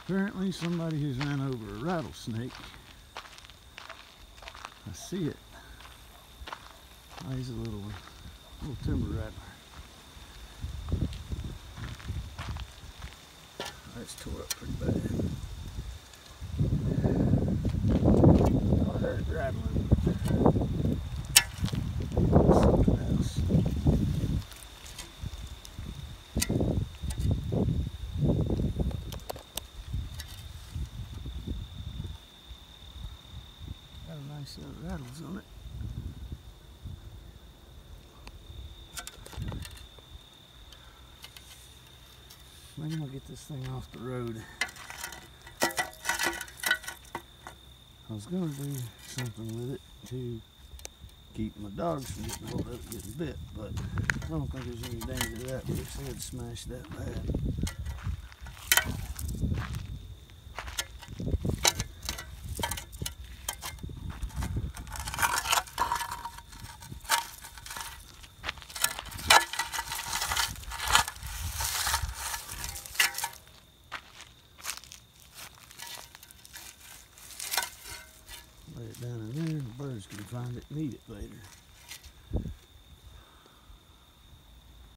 Apparently somebody has ran over a rattlesnake. I see it. Oh, he's a little timber rattler. That's tore up pretty bad. I heard it rattling. Something else. Got a nice set of rattles on it. Maybe I'll get this thing off the road. I was going to do something with it to keep my dogs from getting hold of it, getting bit, but I don't think there's any danger to that. But if they had smashed that bad. Lay it down in there, and the birds can find it and eat it later.